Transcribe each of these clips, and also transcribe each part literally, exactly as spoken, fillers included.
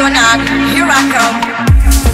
or not, here I come.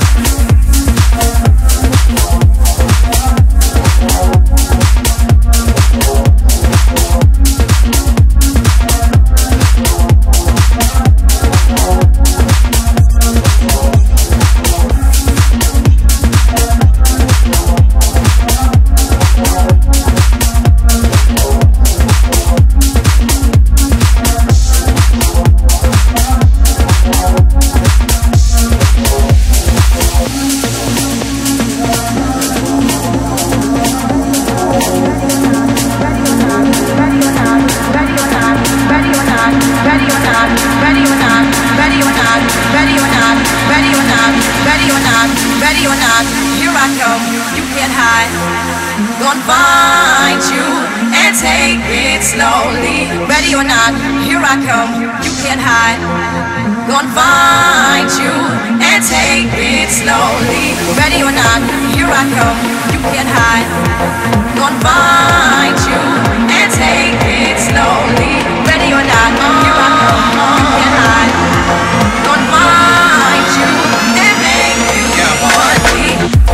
Ready or not, here I come, you can't hide. Gonna find you and take it slowly. Ready or not, here I come, you can't hide. Gonna find you and take it slowly. Ready or not, here I come, you can't hide. Gonna find you and take it slowly. Ready or not, here I come, you can't hide. Gonna find you and make you want me.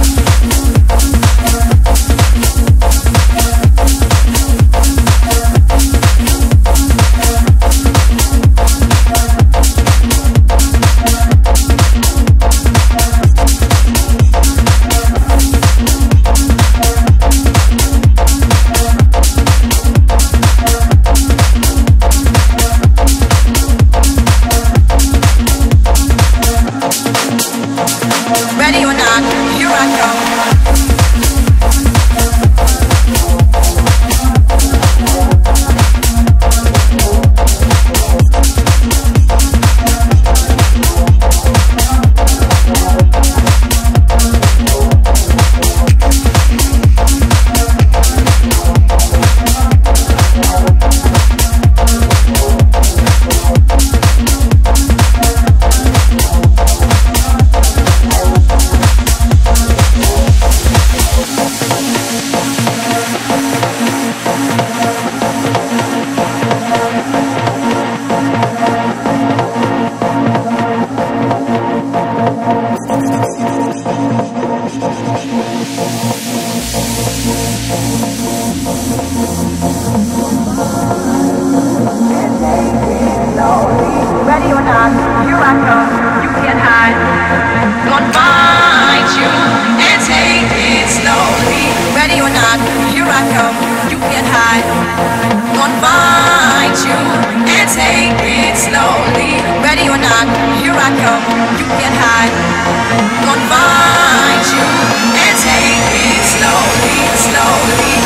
Ready or not, here I come. Ready or not, here I come, you can't hide. Gonna find you and take it slowly. Ready or not, here I come, you can't hide. Gonna find you and take it slowly. Ready or not, here I come, you can't hide. Gonna find you and take it slowly, slowly.